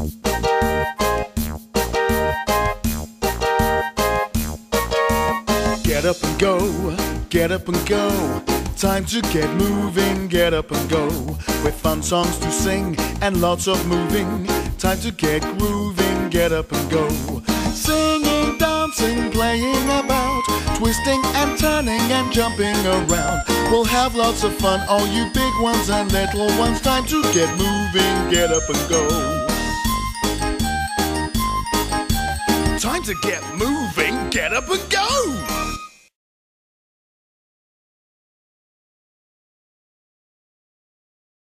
Get up and go, get up and go. Time to get moving, get up and go. With fun songs to sing and lots of moving. Time to get grooving, get up and go. Singing, dancing, playing about, twisting and turning and jumping around. We'll have lots of fun, all you big ones and little ones. Time to get moving, get up and go. Time to get moving, get up and go.